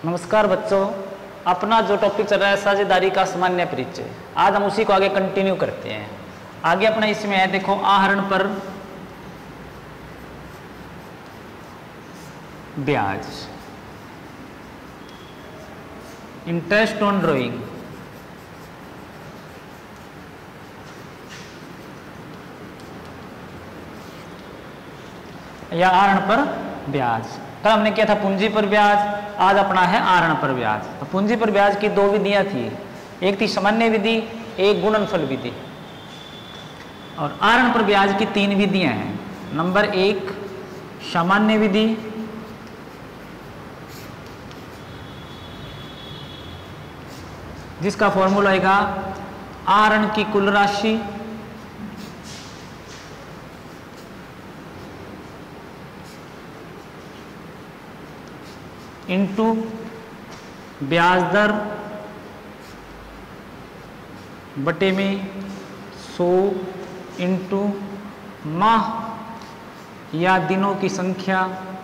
नमस्कार बच्चों, अपना जो टॉपिक चल रहा है साझेदारी का सामान्य परिचय, आज हम उसी को आगे कंटिन्यू करते हैं। आगे अपना इसमें है, देखो, आहरण पर ब्याज, इंटरेस्ट ऑन ड्रॉइंग। या आहरण पर ब्याज। कल हमने किया था पूंजी पर ब्याज, आज अपना है आहरण पर ब्याज। तो पूंजी पर ब्याज की दो विधियां थी, एक थी सामान्य विधि, एक गुणनफल विधि। और आहरण पर ब्याज की तीन विधियां हैं। नंबर एक सामान्य विधि, जिसका फॉर्मूला आएगा आहरण की कुल राशि इंटू ब्याज दर बटे में 100 इंटू माह या दिनों की संख्या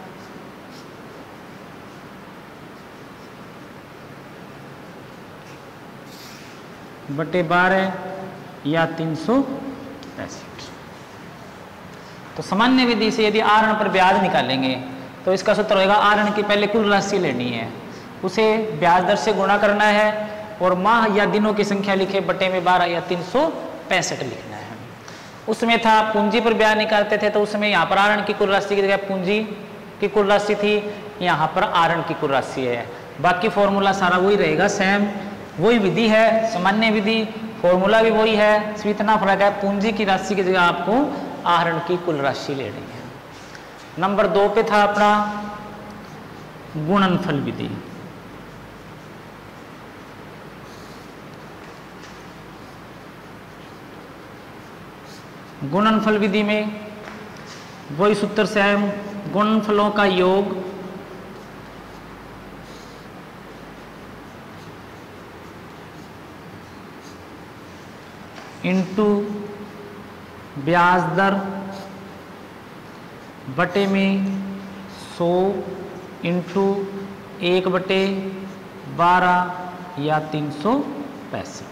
बटे 12 या 365। तो सामान्य विधि से यदि आहरण पर ब्याज निकालेंगे तो इसका सूत्र होगा, आहरण की पहले कुल राशि लेनी है, उसे ब्याज दर से गुणा करना है और माह या दिनों की संख्या लिखे बटे में 12 या 365 लिखना है। उसमें था पूंजी पर ब्याज निकालते थे तो उसमें यहाँ पर आहरण की कुल राशि की जगह पूंजी की कुल राशि थी, यहाँ पर आहरण की कुल राशि है। बाकी फॉर्मूला सारा वही रहेगा, सेम वही विधि है, सामान्य विधि, फॉर्मूला भी वही है, सिर्फ इतना फर्क है, पूंजी की राशि की जगह आपको आहरण की कुल राशि लेनी है। नंबर 2 पे था अपना गुणनफल विधि। गुणनफल विधि में वही सूत्र से है, गुणनफलों का योग इंटू ब्याज दर बटे में 100 इंटू 1/12 या 365।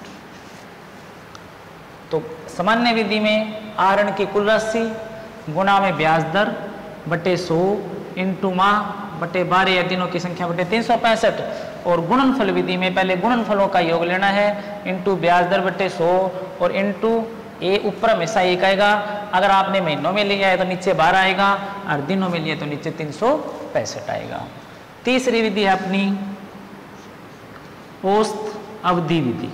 तो सामान्य विधि में आहरण की कुल राशि गुणा में ब्याज दर बटे 100 इंटू माह बटे 12 या दिनों की संख्या बटे 365। और गुणनफल विधि में पहले गुणनफलों का योग लेना है, इंटू ब्याज दर बटे 100 और इंटू ये ऊपर हमेशा 1 आएगा। अगर आपने महीनों में लिया है तो नीचे 12 आएगा और दिनों में लिया तो नीचे 365 आएगा। तीसरी विधि है अपनी औसत अवधि विधि।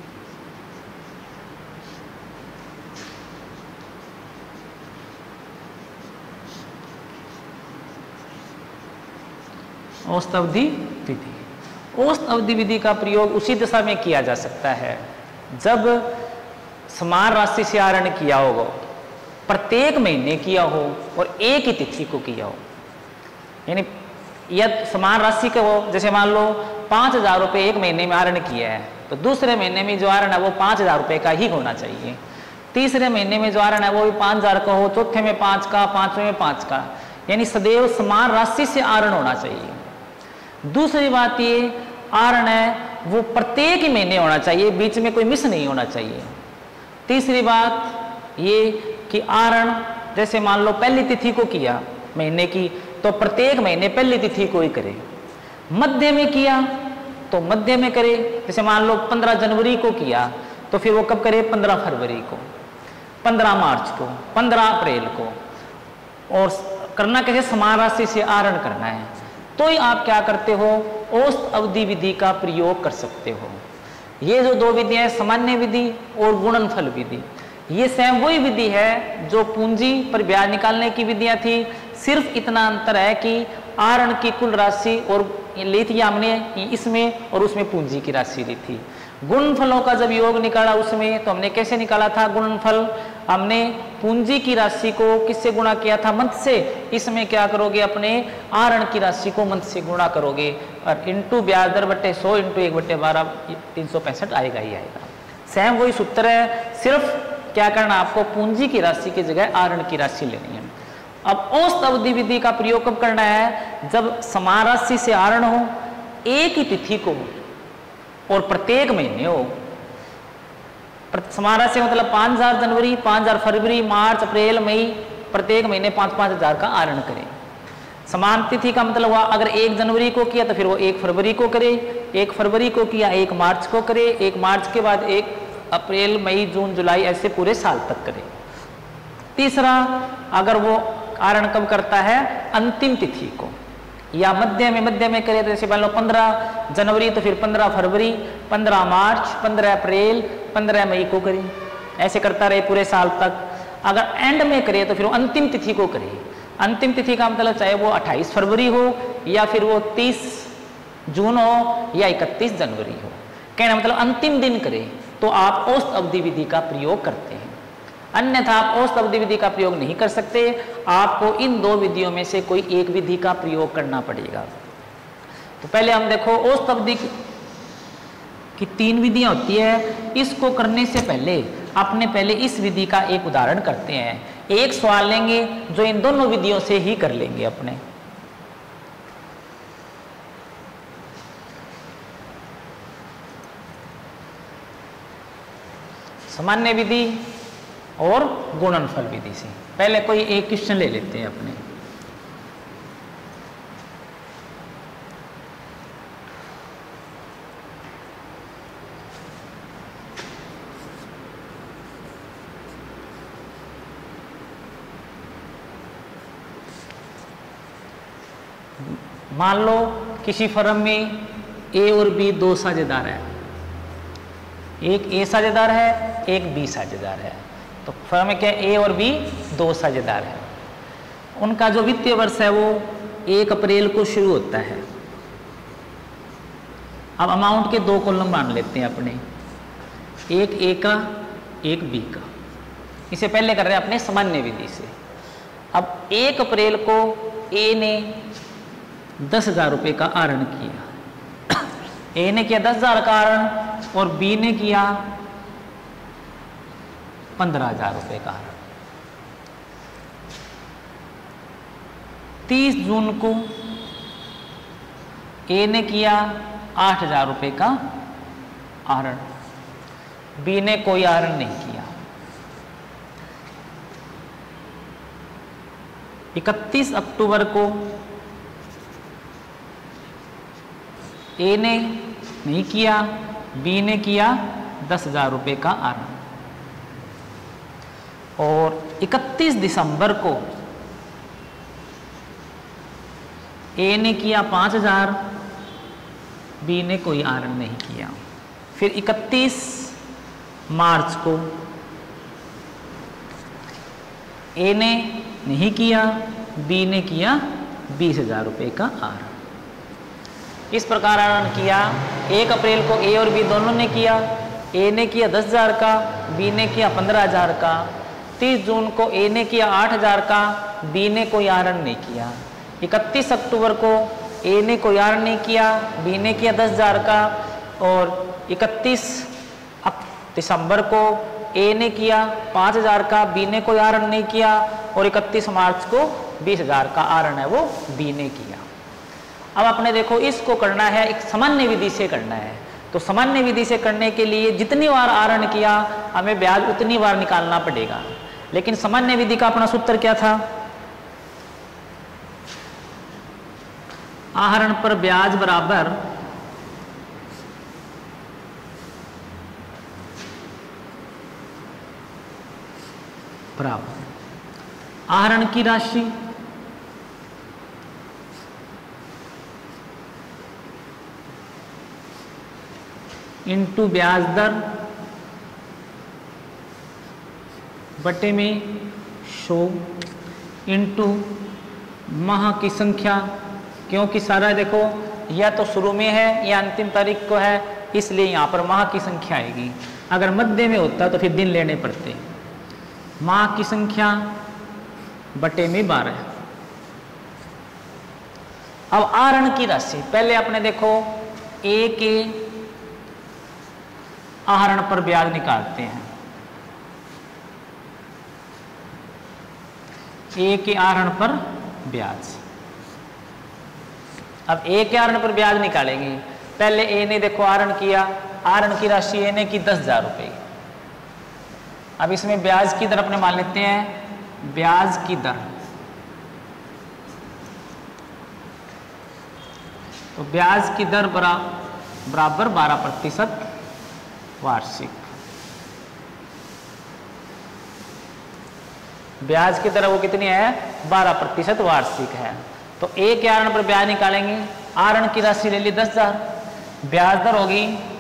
औसत अवधि विधि, औसत अवधि विधि का प्रयोग उसी दशा में किया जा सकता है जब समान राशि से आहरण किया होगा, प्रत्येक महीने किया हो और एक ही तिथि को किया हो। यानी यह समान राशि का हो, जैसे मान लो 5,000 रुपये एक महीने में आहरण किया है तो दूसरे महीने में जो आहरण है वो 5,000 रुपये का ही होना चाहिए। तीसरे महीने में जो आहरण है वो भी 5,000 का हो, चौथे में 5 का, पांचवें में 5 का, यानी सदैव समान राशि से आहरण होना चाहिए। दूसरी बात ये, आहरण है वो प्रत्येक ही महीने होना चाहिए, बीच में कोई मिस नहीं होना चाहिए। तीसरी बात ये कि आहरण जैसे मान लो पहली तिथि को किया महीने की तो प्रत्येक महीने पहली तिथि को ही करे, मध्य में किया तो मध्य में करे, जैसे मान लो 15 जनवरी को किया तो फिर वो कब करे, 15 फरवरी को, 15 मार्च को, 15 अप्रैल को। और करना कैसे, समान राशि से आहरण करना है तो ही आप क्या करते हो, औसत अवधि विधि का प्रयोग कर सकते हो। ये जो दो विधियां हैं, सामान्य विधि और गुणनफल विधि, ये सेम वही विधि है जो पूंजी पर ब्याज निकालने की विधियां थी, सिर्फ इतना अंतर है कि आहरण की कुल राशि और ली थी हमने इसमें और उसमें पूंजी की राशि ली थी। गुणनफलों का जब योग निकाला उसमें तो हमने कैसे निकाला था गुणनफल, हमने पूंजी की राशि को किससे गुणा किया था, मंथ से। इसमें क्या करोगे, अपने आहरण की राशि को मंथ से गुणा करोगे और इंटू ब्याज दर बटे 100 इंटू 1/12 365 आएगा ही आएगा। सेम वही सूत्र है, सिर्फ क्या करना, आपको पूंजी की राशि की जगह आहरण की राशि लेनी है। अब औसत अवधि विधि का प्रयोग कब करना है, जब समान राशि से आहरण हो, एक ही तिथि को और प्रत्येक महीने हो, समान राशि मतलब 5000 जनवरी, 5000 फरवरी, मार्च, अप्रैल, मई, प्रत्येक महीने 5-5 हजार का आहरण करें। समान तिथि का मतलब हुआ अगर 1 जनवरी को किया तो फिर वो 1 फरवरी को करे, 1 फरवरी को किया 1 मार्च को करे, 1 मार्च के बाद 1 अप्रैल, मई, जून, जुलाई, ऐसे पूरे साल तक करे। तीसरा, अगर वो आहरण कब करता है, अंतिम तिथि को, या मध्य में करे तो जैसे मान लो 15 जनवरी तो फिर 15 फरवरी, 15 मार्च, 15 अप्रैल, 15 मई को करे, ऐसे करता रहे पूरे साल तक। अगर एंड में करे तो फिर वो अंतिम तिथि को करे। अंतिम तिथि का मतलब चाहे वो 28 फरवरी हो या फिर वो 30 जून हो या 31 जनवरी हो, कहना मतलब अंतिम दिन करे तो आप औसत अवधि विधि का प्रयोग करते हैं, अन्यथा आप औसत अवधि विधि का प्रयोग नहीं कर सकते। आपको इन दो विधियों में से कोई एक विधि का प्रयोग करना पड़ेगा। तो पहले हम देखो औसत अवधि की 3 विधियां होती है। इसको करने से पहले अपने पहले इस विधि का एक उदाहरण करते हैं। एक सवाल लेंगे जो इन दोनों विधियों से ही कर लेंगे अपने। सामान्य विधि और गुणनफल विधि से पहले कोई एक क्वेश्चन ले लेते हैं अपने। मान लो किसी फर्म में ए और बी 2 साझेदार हैं, एक ए साझेदार है, एक बी साझेदार है। तो फर्म में क्या है, ए और बी 2 साझेदार है। उनका जो वित्तीय वर्ष है वो 1 अप्रैल को शुरू होता है। अब अमाउंट के 2 कॉलम मान लेते हैं अपने, एक ए का, एक बी का। इसे पहले कर रहे हैं अपने सामान्य विधि से। अब 1 अप्रैल को ए ने 10,000 रुपये का आहरण किया, ए ने किया 10,000 का आहरण और बी ने किया 15,000 रुपये का आहरण। 30 जून को ए ने किया 8,000 रुपये का आहरण, बी ने कोई आहरण नहीं किया। 31 अक्टूबर को ए ने नहीं किया, बी ने किया 10,000 रुपये का आहरण। और 31 दिसंबर को ए ने किया 5,000, बी ने कोई आहरण नहीं किया। फिर 31 मार्च को ए ने नहीं किया, बी ने किया 20,000 रुपये का आहरण। इस प्रकार आहरण किया। 1 अप्रैल को ए और बी दोनों ने किया, ए ने किया 10,000 का, बी ने किया 15,000 का। 30 जून को ए ने किया 8,000 का, बी ने कोई आहरण नहीं किया। 31 अक्टूबर को ए ने कोई आहरण नहीं किया, बी ने किया 10,000 का। और 31 दिसंबर को ए ने किया 5,000 का, बी ने कोई आहरण नहीं किया। और 31 मार्च को 20,000 का आहरण है वो बी ने किया। अब आपने देखो इसको करना है एक सामान्य विधि से करना है। तो सामान्य विधि से करने के लिए जितनी बार आहरण किया हमें ब्याज उतनी बार निकालना पड़ेगा। लेकिन सामान्य विधि का अपना सूत्र क्या था, आहरण पर ब्याज बराबर आहरण की राशि इंटू ब्याज दर बटे में 100 इंटू माह की संख्या, क्योंकि सारा देखो या तो शुरू में है या अंतिम तारीख को है, इसलिए यहाँ पर माह की संख्या आएगी। अगर मध्य में होता तो फिर दिन लेने पड़ते। माह की संख्या बटे में 12। अब आहरण की राशि पहले आपने देखो ए के आहरण पर ब्याज निकालते हैं। ए के आहरण पर ब्याज अब ए के आरण पर ब्याज निकालेंगे। पहले ए ने देखो आरण किया, आरण की राशि ए ने की 10,000 रुपये। अब इसमें ब्याज की दर अपने मान लेते हैं, ब्याज की दर, तो ब्याज की दर बराबर 12% वार्षिक। ब्याज की दर वो कितनी है, 12% वार्षिक है। तो ए के आरण पर ब्याज निकालेंगे, आरण की राशि ले ली 10,000, ब्याज दर होगी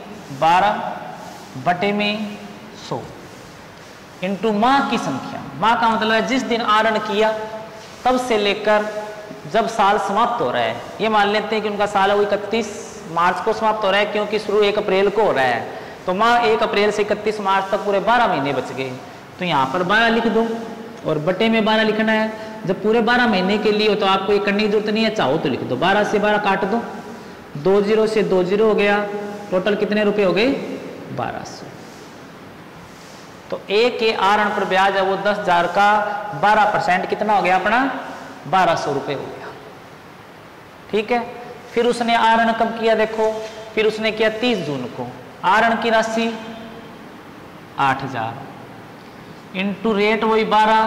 12/100 इंटू माह की संख्या। माह का मतलब है जिस दिन आरण किया तब से लेकर जब साल समाप्त हो रहा है। ये मान लेते हैं कि उनका साल है वो 31 मार्च को समाप्त हो रहा है, क्योंकि शुरू 1 अप्रैल को हो रहा है। तो माह 1 अप्रैल से 31 मार्च तक पूरे 12 महीने बच गए। तो यहाँ पर 12 लिख दो और बटे में 12 लिखना है। जब पूरे 12 महीने के लिए हो तो आपको ये करने की जरूरत नहीं है, चाहो तो लिख दो। 12 से 12 काट दो, 2 0 से 2 0 हो गया, टोटल कितने रुपए हो गए, 1200। तो ए के आरण पर ब्याज है वो 10,000 का 12% कितना हो गया अपना, 1200 रुपये हो गया। ठीक है। फिर उसने आरण कब किया देखो, फिर उसने किया 30 जून को। आरण की राशि 8,000 इंटू रेट वही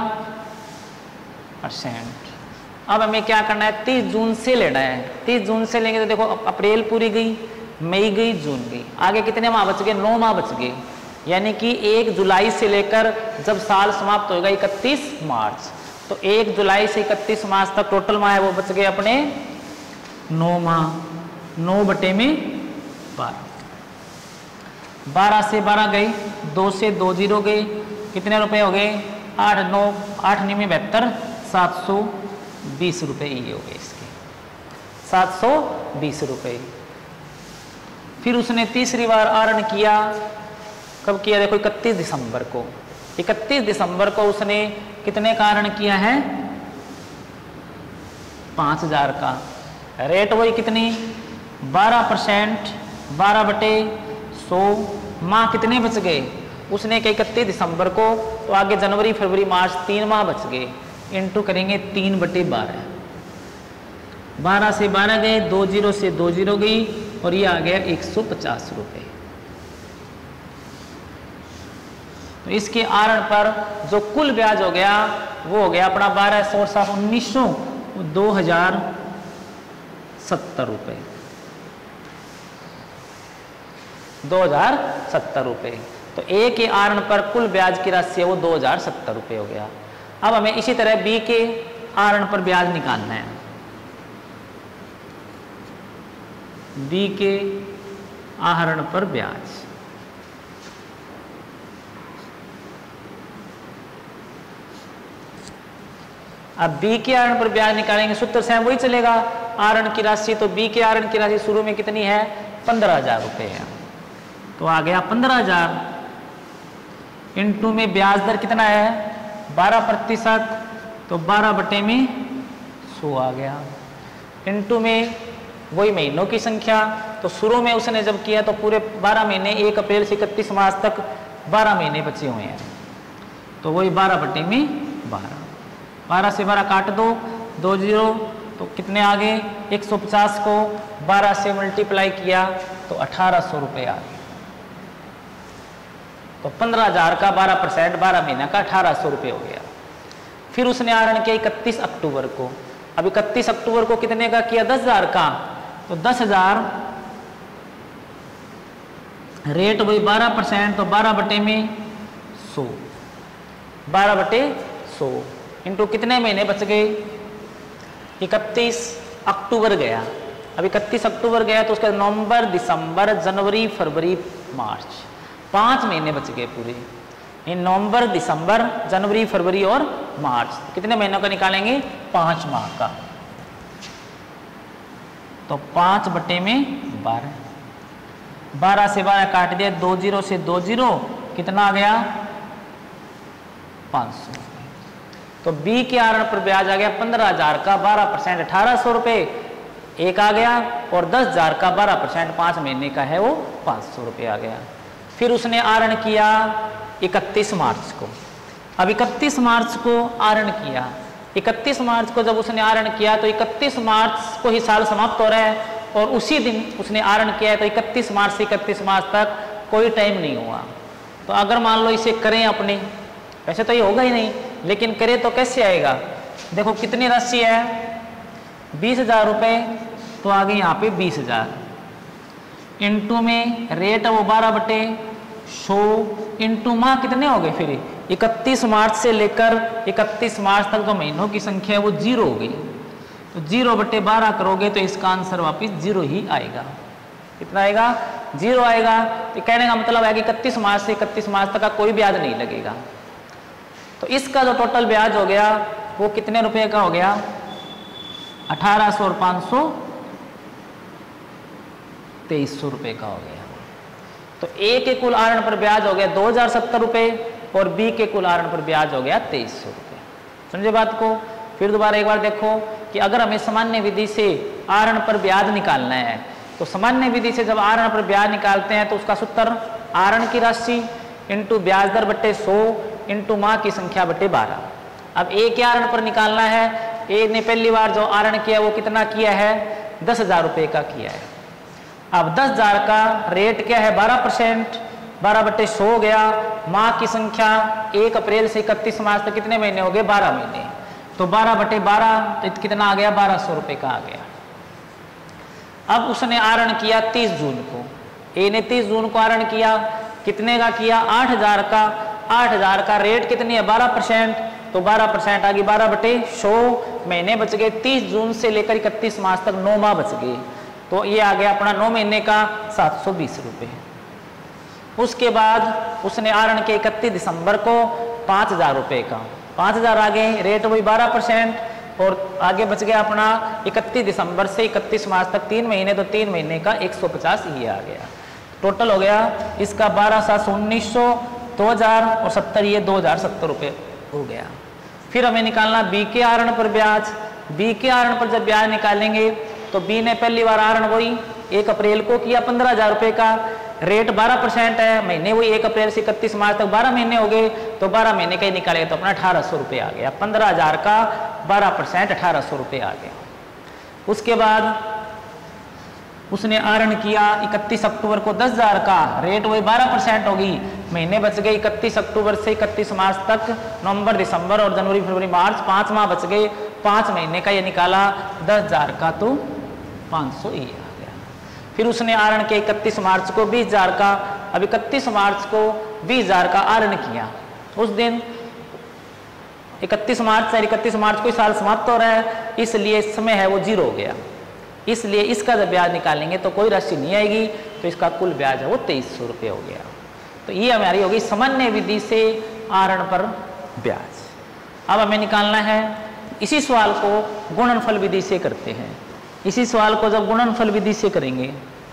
12%। अब हमें क्या करना है, 30 जून से लेना है। 30 जून से लेंगे तो देखो अप्रैल पूरी गई, मई गई, जून गई, आगे कितने माह बच गए, 9 माह बच गए। यानी कि 1 जुलाई से लेकर जब साल समाप्त होगा 31 मार्च, तो 1 जुलाई से 31 मार्च तक टोटल माह है वो बच गए अपने 9 माह। 9/12, 12 से 12 गई, 2 से 2 0 गए, कितने रुपए हो गए, 8 9 8 9 72, 720 रुपये ये हो गए इसके, 720 रुपये। फिर उसने तीसरी बार आरण किया, कब किया देखो 31 दिसंबर को। 31 दिसंबर को उसने कितने का आरण किया है, 5,000 का। रेट वही कितनी, 12%, 12/100। माह कितने बच गए, उसने कहा 31 दिसंबर को, तो आगे जनवरी फरवरी मार्च 3 माह बच गए, इंटू करेंगे 3/12। 12 से 12 गए, 2 0 से 2 0 गई, और ये आ गया 150 रुपये। तो इसके आरण पर जो कुल ब्याज हो गया वो हो गया अपना 1200 और 1900, 2070 रुपये, 2070 रुपये। तो ए के आरण पर कुल ब्याज की राशि है वो 2070 रुपये हो गया। अब हमें इसी तरह बी के आरण पर ब्याज निकालना है। बी के आहरण पर ब्याज, अब बी के आरण पर ब्याज निकालेंगे, सूत्र से वही चलेगा, आरण की राशि। तो बी के आरण की राशि शुरू में कितनी है, 15,000 रुपये है। तो आ गया 15,000 इंटू में ब्याज दर कितना है, 12%, तो 12/100 आ गया, इंटू में वही महीनों की संख्या। तो शुरू में उसने जब किया तो पूरे 12 महीने, 1 अप्रैल से 31 मार्च तक 12 महीने बचे हुए हैं, तो वही 12/12। 12 से 12 काट दो, 2 0, तो कितने आ गए, 150 को 12 से मल्टीप्लाई किया तो 1800 रुपये आ गए। तो 15,000 का 12%, 12 महीना का 1800 रुपये हो गया। फिर उसने आरण किया 31 अक्टूबर को। अब 31 अक्टूबर को कितने का किया, 10,000 का। तो 10,000 रेट वही 12%, तो 12/100, 12/100 इंटू कितने महीने बच गए, 31 अक्टूबर गया। अब 31 अक्टूबर गया तो उसका नवंबर, दिसंबर, जनवरी, फरवरी, मार्च, 5 महीने बच गए पूरे। नवंबर, दिसंबर, जनवरी, फरवरी और मार्च, कितने महीनों का निकालेंगे, 5 माह का। तो 5/12, 12 से 12 काट दिया, 2 0 से 2 0, कितना आ गया, 500। तो बी के आरण पर ब्याज आ गया 15,000 का 12%, 1800 रुपये एक आ गया, और 10,000 का 12% 5 महीने का है वो 500 रुपये आ गया। फिर उसने आरण किया 31 मार्च को। अब 31 मार्च को आरण किया, 31 मार्च को जब उसने आहरण किया तो 31 मार्च को ही साल समाप्त हो रहा है, और उसी दिन उसने आहरण किया है, तो 31 मार्च से 31 मार्च तक कोई टाइम नहीं हुआ। तो अगर मान लो इसे करें अपने, वैसे तो ये होगा ही नहीं, लेकिन करें तो कैसे आएगा? देखो कितनी राशि है, 20,000 रुपये, तो आगे यहाँ पे 20,000 इंटू में रेट है वो 12/100 इंटू माह कितने हो गए, फिर 31 मार्च से लेकर 31 मार्च तक जो महीनों की संख्या है वो 0 हो गई, तो 0/12 करोगे तो इसका आंसर वापिस 0 ही आएगा। कितना आएगा? 0 आएगा। तो कहने का मतलब है कि 31 मार्च से 31 मार्च तक का कोई ब्याज नहीं लगेगा। तो इसका जो टोटल ब्याज हो गया वो कितने रुपए का हो गया? 1800 और 500 2300 रुपए का हो गया। तो ए के कुल आहरण पर ब्याज हो गया 2070 रुपए और बी के कुल आहरण पर ब्याज हो गया 2300 रुपए। समझे बात को? फिर दोबारा एक बार देखो कि अगर हमें सामान्य विधि से आहरण पर ब्याज निकालना है, तो सामान्य विधि से जब आहरण पर ब्याज निकालते हैं तो उसका सूत्र आहरण की राशि इंटू ब्याज दर बट्टे 100 इंटू माह की संख्या बट्टे 12। अब ए के आहरण पर निकालना है, ए ने पहली बार जो आहरण किया वो कितना किया है? 10,000 रुपये का किया है। अब 10,000 का रेट क्या है? 12%, 12/100 हो गया। माह की संख्या 1 अप्रैल से 31 मार्च तक कितने महीने हो गए? 12 महीने। तो 12/12 तो कितना आ गया? 1200 रुपये का आ गया। अब उसने आहरण किया 30 जून को, ए ने 30 जून को आहरण किया, कितने का किया? 8,000 का। 8,000 का रेट कितनी है? 12%, तो 12% आ गई 12/100, महीने बच गए 30 जून से लेकर 31 मार्च तक 9 माह बच गए, तो ये आ गया अपना 9 महीने का 720 रुपये। उसके बाद उसने आहरण के 31 दिसंबर को 5,000 रुपये का, 5,000 आ गए, रेट वही 12% और आगे बच गया अपना 31 दिसंबर से 31 मार्च तक 3 महीने, तो 3 महीने का 150 ये आ गया। टोटल हो गया इसका 12,700, 2000 और 70, ये 2070 रुपये हो गया। फिर हमें निकालना बी के आहरण पर ब्याज। बी के आहरण पर जब ब्याज निकालेंगे तो बी ने पहली बार आहरण वही 1 अप्रैल को किया 15,000 रुपये का, रेट 12% है, महीने वही 1 अप्रैल से 31 मार्च तक 12 महीने हो गए, तो 12 महीने का ही निकालेगा तो अपना 1800 रुपये आ गया। 15,000 का 12% 1800 रुपये आ गया। उसके बाद उसने आहरण किया 31 अक्टूबर को 10,000 का, रेट वही 12% होगी, महीने बच गए 31 अक्टूबर से 31 मार्च तक, नवंबर दिसंबर और जनवरी फरवरी मार्च 5 माह बच गए, 5 महीने का ये निकाला 10,000 का, तो 500 ये आ गया। फिर उसने आहरण के 31 मार्च को 20,000 का, अब 31 मार्च को 20,000 का आहरण किया, उस दिन 31 मार्च से 31 मार्च को साल समाप्त हो रहा है, इसलिए समय है वो 0 हो गया, इसलिए इसका जब ब्याज निकालेंगे तो कोई राशि नहीं आएगी, तो इसका कुल ब्याज है वो 2300 रुपये हो गया। तो ये हमारी होगी सामान्य विधि से आहरण पर ब्याज। अब हमें निकालना है, इसी सवाल को गुणनफल विधि से करते हैं। इसी सवाल को जब गुणनफल विधि से करेंगे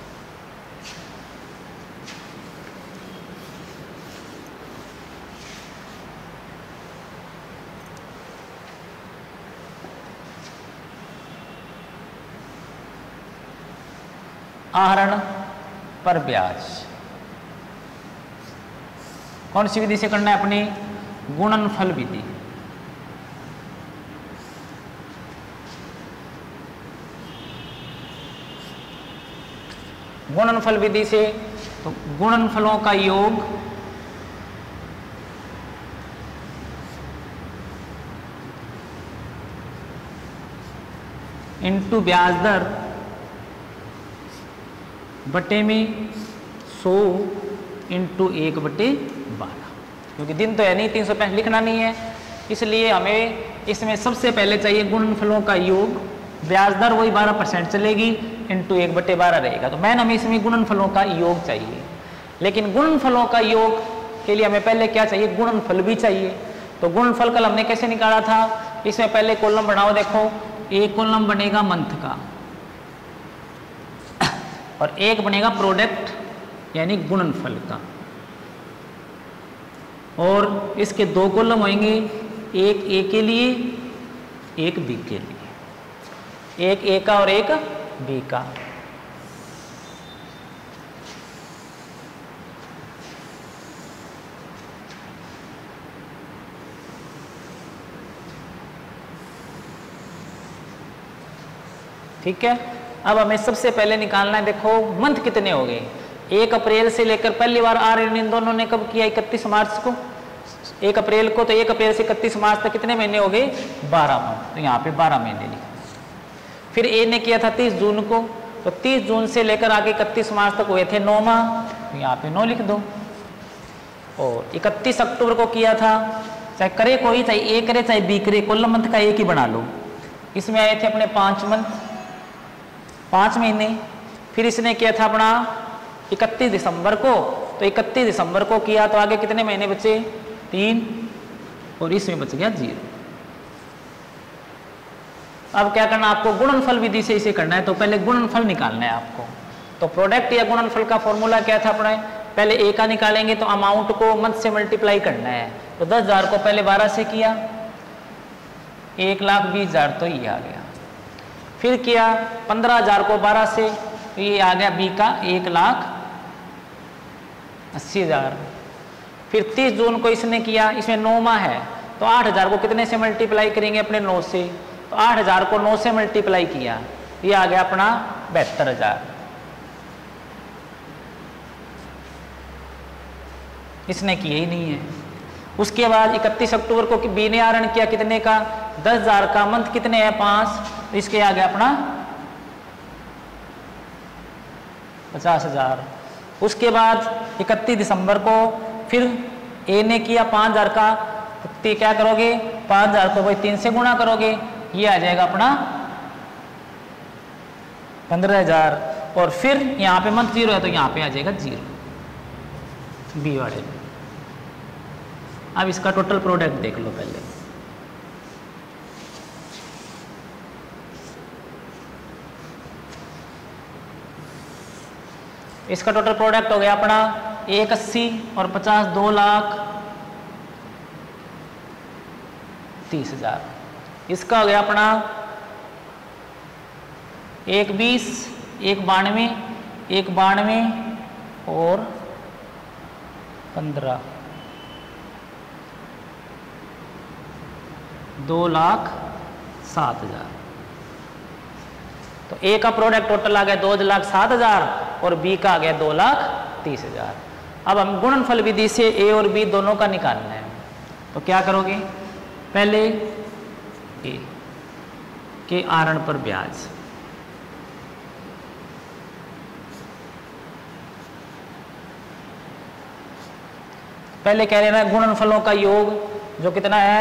आहरण पर ब्याज कौन सी विधि से करना है? अपनी गुणनफल विधि। गुणनफल विधि से तो गुणनफलों का योग इंटू ब्याज दर बटे में 100 इंटू 1/12, क्योंकि दिन तो है नहीं, 365 लिखना नहीं है, इसलिए हमें इसमें सबसे पहले चाहिए गुणनफलों का योग। ब्याज दर वही 12% चलेगी, इंटू 1/12 रहेगा, तो मैंने हमें इसमें गुणनफलों का योग चाहिए। लेकिन गुणनफलों का योग के लिए हमें पहले क्या चाहिए? गुणनफल भी चाहिए। तो गुणनफल कल हमने कैसे निकाला था? इसमें पहले कॉलम बनाओ, देखो एक कॉलम बनेगा मंथ का और एक बनेगा प्रोडक्ट यानी गुणनफल का, और इसके 2 कॉलम होंगे, एक ए के लिए एक बी के लिए, एक ए का और एक बी का। ठीक है। अब हमें सबसे पहले निकालना है, देखो मंथ कितने हो गए। 1 अप्रैल से लेकर पहली बार आर एन इन दोनों ने कब किया, 31 मार्च को, 1 अप्रैल को, तो 1 अप्रैल से 31 मार्च तक कितने महीने हो गए, 12 मंथ, तो यहाँ पे 12 महीने लिखा। फिर ए ने किया था 30 जून को, तो 30 जून से लेकर आगे 31 मार्च तक हुए थे 9 माह, तो यहाँ पे 9 लिख दो। और 31 अक्टूबर को किया था, चाहे करे कोई, चाहे ए करे चाहे बी करे, कुल मंथ का एक ही बना लो। इसमें आए थे अपने 5 मंथ, 5 महीने। फिर इसने किया था अपना 31 दिसंबर को, तो 31 दिसंबर को किया, तो आगे कितने महीने बचे, 3, और इसमें बच गया 0। अब क्या करना आपको, गुणनफल विधि से इसे करना है, तो पहले गुणनफल निकालना है आपको। तो प्रोडक्ट या गुणनफल का फॉर्मूला क्या था अपना, पहले ए का निकालेंगे तो अमाउंट को मंथ से मल्टीप्लाई करना है। तो 10,000 को पहले 12 से किया, 1,20,000, तो ये आ गया। फिर किया 15,000 को 12 से, तो ये आ गया बी का 1,80,000। फिर 30 जून को इसने किया, इसमें 9 माह है, तो 8,000 को कितने से मल्टीप्लाई करेंगे, अपने 9 से, तो 8,000 को 9 से मल्टीप्लाई किया, ये आ गया अपना 72,000। इसने किया ही नहीं है। उसके बाद 31 अक्टूबर को बी ने आहरण किया कितने का, 10,000 का, मंथ कितने हैं 5, तो इसके आ गया अपना 50,000। उसके बाद 31 दिसंबर को फिर ए ने किया 5,000 का, तो क्या करोगे, 5,000 को भाई 3 से गुणा करोगे, ये आ जाएगा अपना 15,000। और फिर यहाँ पे मंथ 0 है, तो यहाँ पे आ जाएगा 0 बी वाले में। अब इसका टोटल प्रोडक्ट देख लो पहले। इसका टोटल प्रोडक्ट हो गया अपना 1,80 और 50, 2,30,000। इसका हो गया अपना 1,20, 1,92, 1,92 और 15, 2,07,000। तो ए का प्रोडक्ट टोटल आ गया 2,07,000 और बी का आ गया 2,30,000। अब हम गुणनफल विधि से ए और बी दोनों का निकालना है, तो क्या करोगे, पहले ए के आहरण पर ब्याज, पहले कह रहे हैं गुणनफलों का योग जो कितना है,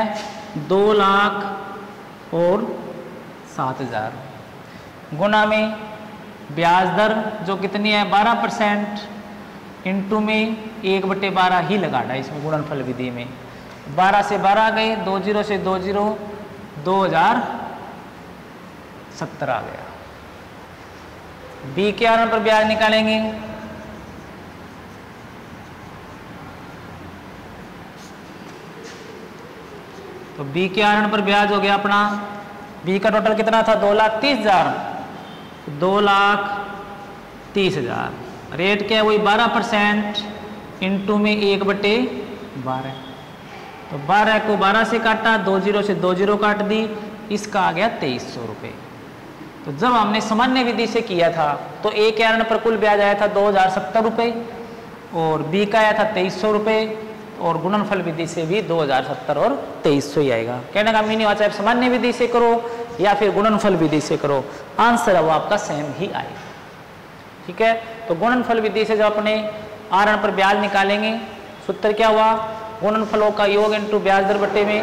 2,07,000 गुना में ब्याज दर जो कितनी है 12%, इंटू में 1/12 ही लगाना है इसमें गुणनफल विधि में। 12 से 12 गए, 20 से 20, 2,070 आ गया। बी के आहरण पर ब्याज निकालेंगे, तो बी के आहरण पर ब्याज हो गया अपना, बी का टोटल कितना था 2,30,000, 2,30,000। रेट क्या है वही 12% इंटू में 1/12, तो 12 को 12 से काटा, 20 से 20 काट दी, इसका आ गया 2,300 रुपये। तो जब हमने सामान्य विधि से किया था तो ए के आहरण पर कुल ब्याज आया था 2,070 रुपये और बी का आया था 2,300 रुपये, और गुणनफल विधि से भी 2,070 और 2,300 ही आएगा। कहने का मीनिंग चाहे सामान्य विधि से करो या फिर गुणनफल विधि से करो, आंसर है वो आपका सेम ही आएगा। ठीक है, तो गुणनफल विधि से जब अपने आहरण पर ब्याज निकालेंगे, सूत्र क्या हुआ, गुणनफलों का योग इंटू ब्याज दर बटे में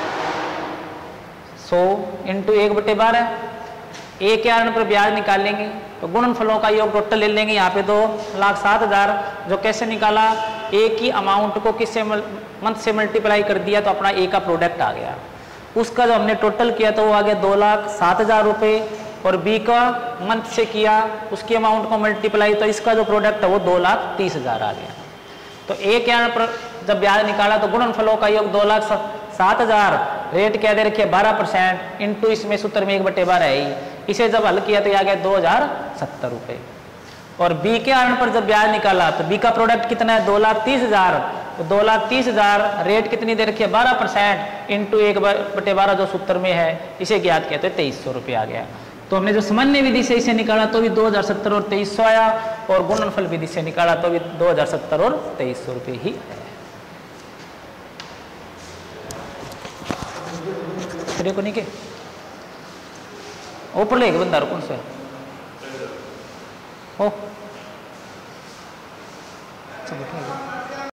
100 इंटू 1/12। ए के आहरण पर ब्याज निकालेंगे तो गुणनफलों का योग टोटल ले लेंगे, यहाँ पे 2,07,000 जो कैसे निकाला, ए की अमाउंट को किससे मंथ से मल्टीप्लाई कर दिया तो अपना ए का प्रोडक्ट आ गया। उसका जो हमने टोटल किया तो वो आ गया 2,07,000 रुपये, और बी का मंथ से किया उसकी अमाउंट को मल्टीप्लाई, तो इसका जो प्रोडक्ट है वो 2,30,000 आ गया। तो ए के आहरण पर जब ब्याज निकाला तो गुणनफलों का योग 2,07,000, रेट क्या दे रखिए 12% इंटू इसमें सूत्र में 1/12 है ही, इसे जब हल किया तो ये आ गया 2,070 रुपये। और बी के आहरण पर जब ब्याज निकाला तो बी का प्रोडक्ट कितना है 2,30,000, तो 2,30,000 रेट कितनी दे रखी है 12% इंटू 1/12 जो सूत्र में है, इसे ज्ञात किया तो 2,300 रुपये आ गया। तो हमने जो सामान्य विधि से इसे निकाला तो भी 2070 और 2300 आया, और गुणनफल विधि से निकाला तो भी 2070 और 2300 रुपये ही आया। को नहीं के ऊपर ले बंदा कौन सा हो